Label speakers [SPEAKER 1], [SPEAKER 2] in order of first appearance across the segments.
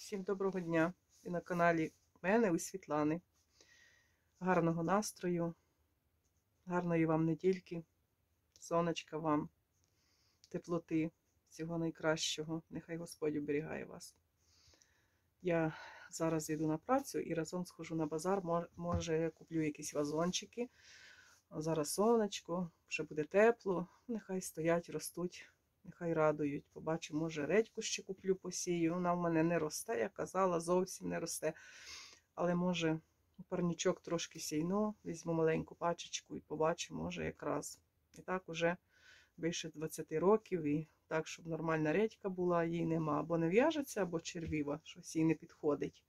[SPEAKER 1] Всім доброго дня! І на каналі мене у Світлани. Гарного настрою, гарної вам недільки, сонечка вам, теплоти, всього найкращого. Нехай Господь оберігає вас. Я зараз йду на працю і разом схожу на базар. Може куплю якісь вазончики. Зараз сонечко, вже буде тепло. Нехай стоять, ростуть. Нехай радують. Побачу, може редьку ще куплю, посію. Вона в мене не росте, я казала, зовсім не росте. Але може парничок трошки сійну, візьму маленьку пачечку і побачу, може якраз. І так уже більше 20 років. І так, щоб нормальна редька була, їй нема. Або не в'яжеться, або червіва, щось їй не підходить.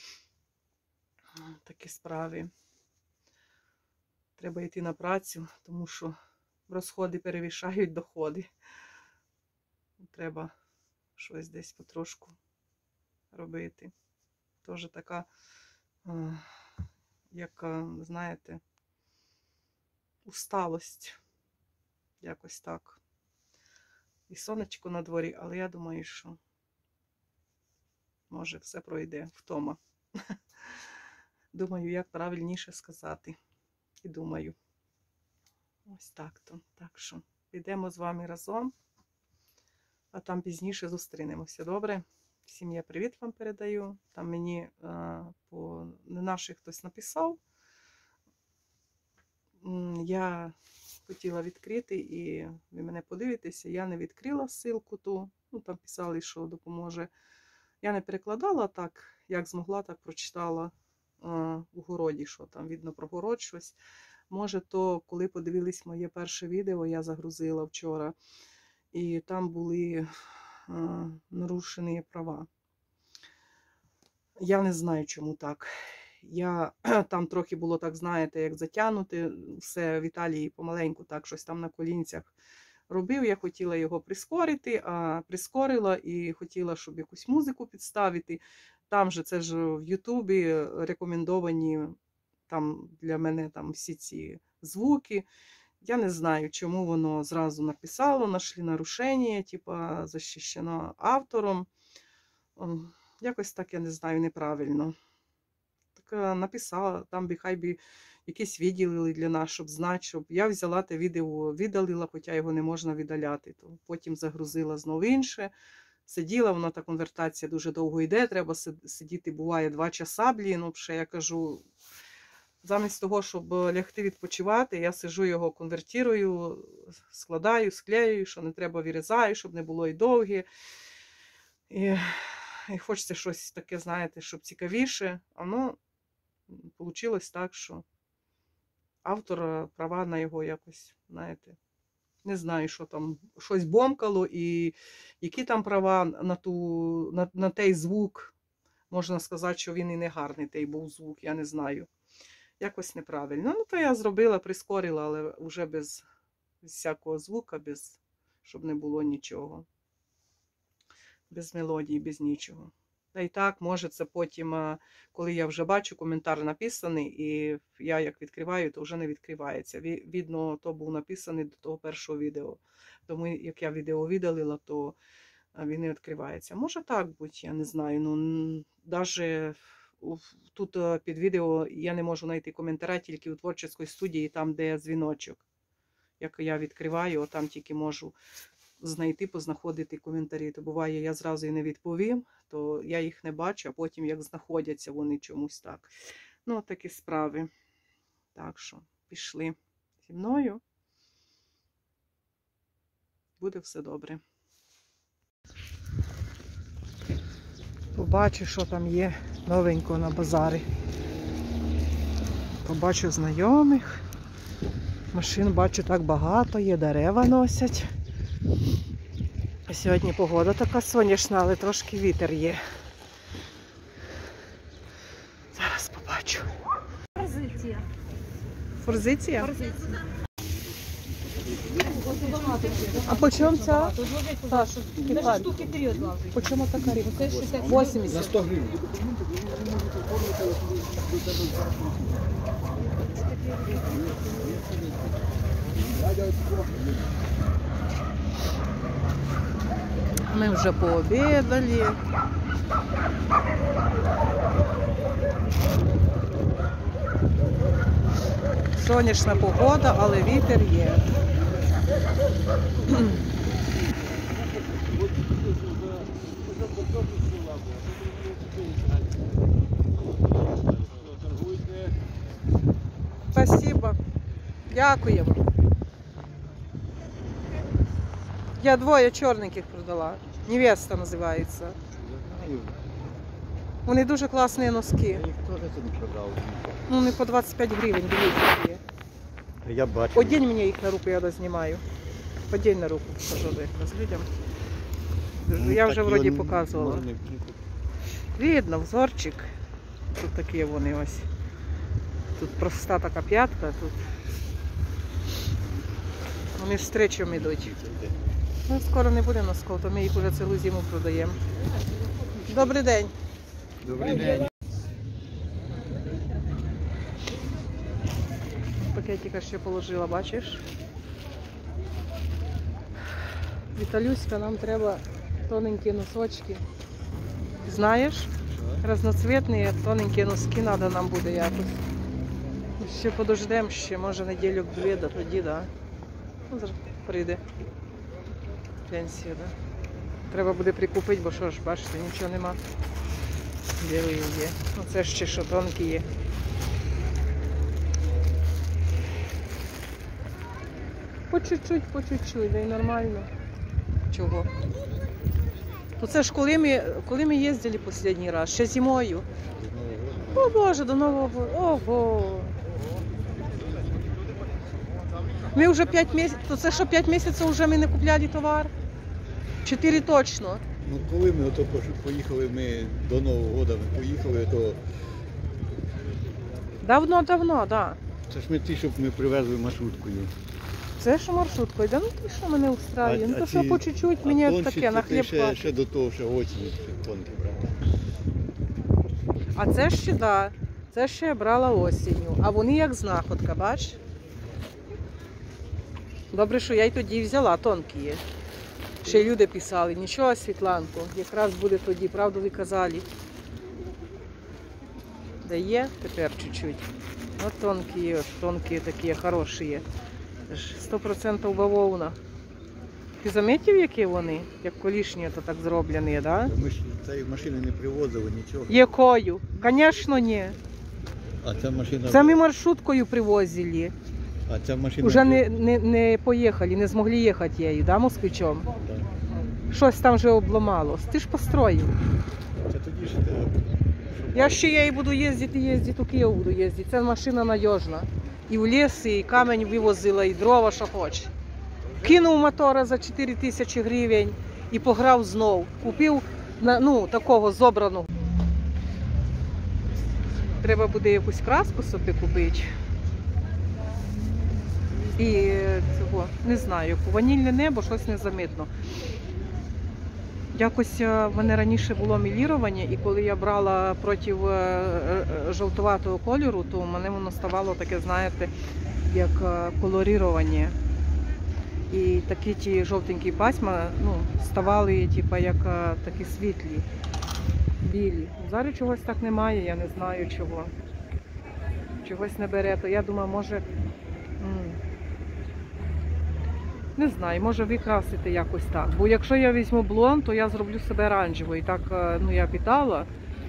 [SPEAKER 1] Такі справи. Треба йти на працю, тому що розходи перевішають доходи. Треба щось десь потрошку робити. Тож така, яка, знаєте, усталость. Якось так. І сонечко на дворі, але я думаю, що може все пройде, втома. Думаю, як правильніше сказати. І думаю. Ось так-то. Так що підемо з вами разом. А там пізніше зустрінемося, добре? Всім я привіт вам передаю. Там мені по наших хтось написав. Я хотіла відкрити, і ви мене подивитеся. Я не відкрила ссылку ту. Ну, там писали, що допоможе. Я не перекладала так, як змогла, так прочитала у городі, що там видно про город щось. Може, то, коли подивились моє перше відео, я загрузила вчора. І там були нарушені права. Я не знаю, чому так. Там трохи було, так, знаєте, як затягнути. Все в Італії помаленьку так щось там на колінцях робив. Я хотіла його прискорити, а прискорила і хотіла, щоб якусь музику підставити. Там же, це ж в Ютубі рекомендовані там для мене там всі ці звуки. Я не знаю, чому воно зразу написало, знайшли нарушення, типа захищено автором. Якось так, я не знаю, неправильно. Так написала, там би хай би якісь виділили для нас, щоб знати, щоб я взяла те відео, видалила, хоча його не можна видаляти. То потім загрузила знову інше. Сиділа, вона та конвертація дуже довго йде, треба сидіти, буває, 2 часа, блін, взагалі, я кажу... Замість того, щоб лягти відпочивати, я сижу його, конвертирую, складаю, склею, що не треба вирізаю, щоб не було і довге. І хочеться щось таке, знаєте, щоб цікавіше. А воно вийшло так, що автор права на його якось, знаєте, не знаю, що там, щось бомкало, і які там права на той звук. Можна сказати, що він і не гарний, той був звук, я не знаю. Якось неправильно. Ну, то я зробила, прискорила, але вже без всякого звука, щоб не було нічого. Без мелодії, без нічого. Та і так, може, це потім, коли я вже бачу, коментар написаний, і я як відкриваю, то вже не відкривається. Видно, то був написаний до того першого відео. Тому, як я відео видалила, то він не відкривається. Може так бути, я не знаю. Ну, навіть... Тут під відео я не можу знайти коментаря тільки у творчій студії, там, де дзвіночок. Як я відкриваю, там тільки можу знайти, познаходити коментарі. То буває, я зразу і не відповім, то я їх не бачу, а потім як знаходяться вони чомусь так. Ну, такі справи. Так що, пішли зі мною. Буде все добре. Побачу, що там є новенького на базарі. Побачу знайомих. Машин, бачу, так багато є, дерева носять. Сьогодні погода така сонячна, але трошки вітер є. Зараз побачу.
[SPEAKER 2] Форзиція.
[SPEAKER 1] Форзиція? А по чому ця?
[SPEAKER 2] Даже штуки вперед ложить.
[SPEAKER 1] По чому така рибка?
[SPEAKER 2] 80.
[SPEAKER 3] На 100 гривень.
[SPEAKER 1] Ми вже пообідали. Сонячна погода, але вітер є. Спасибо. Дякуємо. Я двоє чорненьких продала. Невеста називається. Вони дуже класні носки.
[SPEAKER 3] Я їх теж не продав.
[SPEAKER 1] Ну, не по 25 гривень, дивіться. Є.
[SPEAKER 3] Я бачу.
[SPEAKER 1] Одінь мені їх на руку, я дознімаю. Одінь на руку, покажу якраз людям. Я вже вроді показувала. Видно, взорчик. Тут такі вони ось. Тут проста така п'ятка, тут. Вони з стречем йдуть. Ну, скоро не буде носков, то ми їх вже цілу зиму продаємо. Добрий день.
[SPEAKER 3] Добрий день.
[SPEAKER 1] Пакетика ще положила, бачиш? Віталюська, нам треба тоненькі носочки. Знаєш? Разноцвітні тоненькі носки треба нам буде якось. Ще подождемо, ще може неділю-дві, до тоді, да. Ну, зараз прийде пенсія, да. Треба буде прикупити, бо що ж, бачите, нічого нема. Білий є. Оце ще що тонкі є. По чуть-чуть, да й нормально. Чого? То це ж коли ми їздили останній раз? Ще зимою. О Боже, до Нового року. Ого. Ми вже 5 місяців, то це що 5 місяців вже ми не купляли товар? 4 точно.
[SPEAKER 3] Ну коли ми ото поїхали, ми до Нового року, ми поїхали, то
[SPEAKER 1] Давно, так. Да.
[SPEAKER 3] це ж ми ті, щоб ми привезли маршруткою.
[SPEAKER 1] Це що маршруткою, да ну ти що мене устраює? Ну то що
[SPEAKER 3] ці-
[SPEAKER 1] по чуть-чуть мені
[SPEAKER 3] тонші
[SPEAKER 1] таке на
[SPEAKER 3] ти
[SPEAKER 1] хліб
[SPEAKER 3] ще,
[SPEAKER 1] хватить.
[SPEAKER 3] ще до того, що осінь ще тонкі брати.
[SPEAKER 1] А це ще, да, це ще я брала осінню. А вони як знаходка, бач? Добре, що я й тоді взяла, тонкі є. Ще люди писали, нічого, Світланко, якраз буде тоді, правду ви казали. Да є тепер чуть-чуть. От тонкі такі, хороші. 100% бавовна. Ти замітив, які вони? Як колишні, то так зроблені, да?
[SPEAKER 3] Ми ж цієї машини не привозили, нічого.
[SPEAKER 1] Якою? Звісно, ні.
[SPEAKER 3] А ця машина...
[SPEAKER 1] Це ми маршруткою привозили.
[SPEAKER 3] А ця машина...
[SPEAKER 1] Уже не поїхали, не змогли їхати її, да, москвичом?
[SPEAKER 3] Так.
[SPEAKER 1] Щось там вже обламалось. Ти ж построїв.
[SPEAKER 3] Це тоді ж треба.
[SPEAKER 1] Я ще її буду їздити, у Київ буду їздити. Ця машина надіжна. І в ліс, і камінь вивозила, і дрова, що хоче. Кинув мотора за 4 тисячі гривень і пограв знов. Купив такого зобраного. Треба буде якусь краску собі купити. І цього, не знаю, ванільне небо, щось незамітно. Якось в мене раніше було мілірування, і коли я брала проти жовтуватого кольору, то в мене воно ставало таке, знаєте, як колорірування. І такі ті жовтенькі пасма ставали як такі світлі, білі. Зараз чогось так немає, я не знаю чого. Чогось не бере, то я думаю, може... Не знаю, може викрасити якось так. Бо якщо я візьму блонд, то я зроблю себе оранжевою. І так, я питала.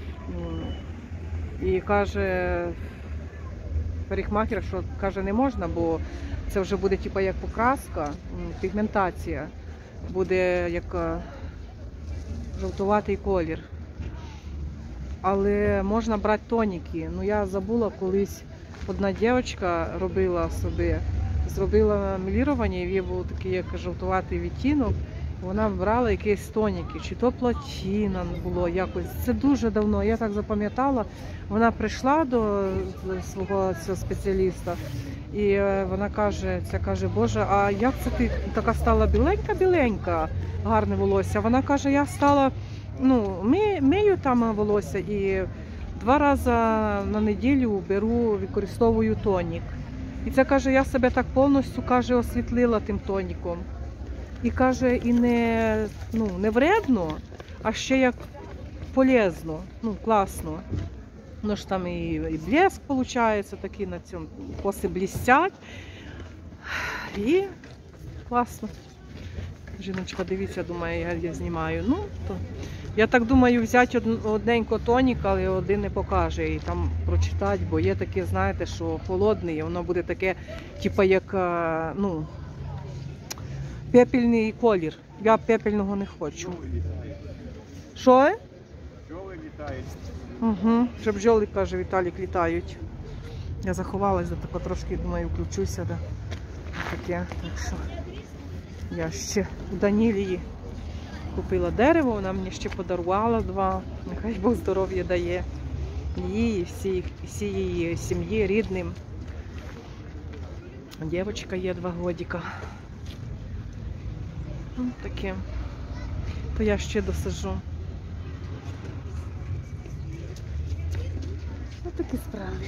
[SPEAKER 1] І каже, парикмахер, що каже, не можна, бо це вже буде як покраска, пігментація. Буде як жовтуватий колір. Але можна брати тоніки. Я забула, колись одна дівчинка робила собі. Зробила мілірування, і був такий як жовтуватий відтінок. Вона брала якісь тоніки, чи то платіна було якось. Це дуже давно, я так запам'ятала. Вона прийшла до свого цього спеціаліста, і вона каже, Боже, а як це ти така стала біленька, гарне волосся? Вона каже, я стала, мию там волосся і 2 рази на неділю використовую тонік. І це, каже, я себе так повністю, каже, освітлила тим тоніком. І, каже, і не вредно, а ще як полезно, класно. Ну ж там і блеск виходить, такий на цьому коси блістять. І класно. Жіночка, дивіться, думає, я знімаю. Ну, то я так думаю, взяти одненько тонік, але один не покаже і там прочитати, бо є таке, знаєте, що холодне, і воно буде таке, типу, як, ну, пепельний колір. Я пепельного не хочу. Що?
[SPEAKER 3] Бджоли літають.
[SPEAKER 1] Угу. Вже бджоли, каже, Віталік, літають. Я заховалась, за тако трошки, думаю, включуся. Да. Таке, так що я ще у Данілії купила дерево, вона мені ще подарувала 2. Нехай Бог здоров'я дає їй і всій її сім'ї, рідним. Дівчинка є 2 годика. Ну, таке. То я ще досаджу. Ось такі справи.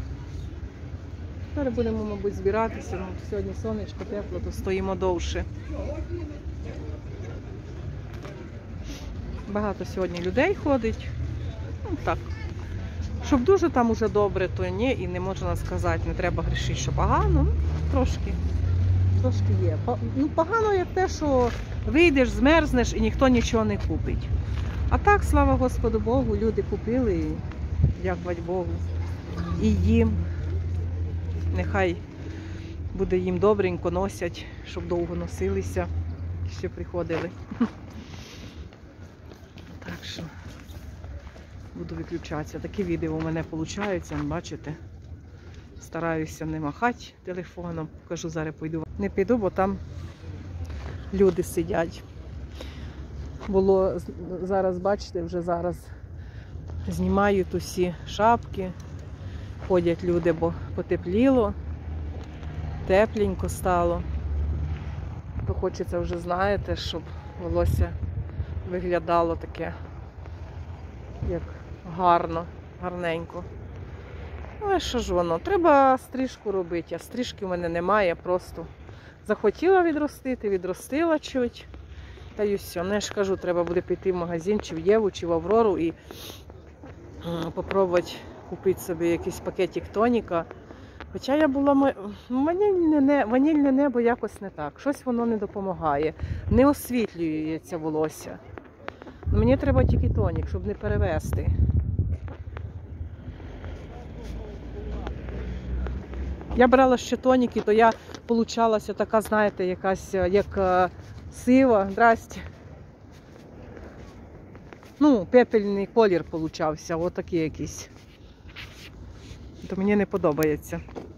[SPEAKER 1] Зараз будемо, мабуть, збиратися. Ну, сьогодні сонечко тепло, то стоїмо довше. Багато сьогодні людей ходить. Ну, так. Щоб дуже там уже добре, то ні, і не можна сказати, не треба грішити, що погано. Ну, трошки є. Ну, погано як те, що вийдеш, змерзнеш і ніхто нічого не купить. А так, слава Господу Богу, люди купили, і дякувати Богу. І їм. Нехай буде їм добренько, носять, щоб довго носилися, ще приходили. Так що буду виключатися. Такі відео у мене виходять, бачите. Стараюся не махати телефоном. Покажу, зараз пойду. Не піду, бо там люди сидять. Було зараз, бачите, вже зараз знімають усі шапки. Ходять люди, бо потепліло, тепленько стало. То хочеться вже, знаєте, щоб волосся виглядало таке, як гарно, гарненько. Ну, а що ж воно? Треба стрижку робити, а стрижки в мене немає, просто захотіла відростити, відростила чуть. Та й все. Ну, я ж кажу, треба буде піти в магазин, чи в Єву, чи в Аврору і попробувати купити собі якийсь пакетик тоніка. Хоча я була ванільне небо якось не так. Щось воно не допомагає. Не освітлюється волосся. Мені треба тільки тонік, щоб не перевести. Я брала ще тоніки, то я получалася така, знаєте, якась як сива. Здрасте. Ну, пепельний колір получався, отакий якийсь. То мені не подобається.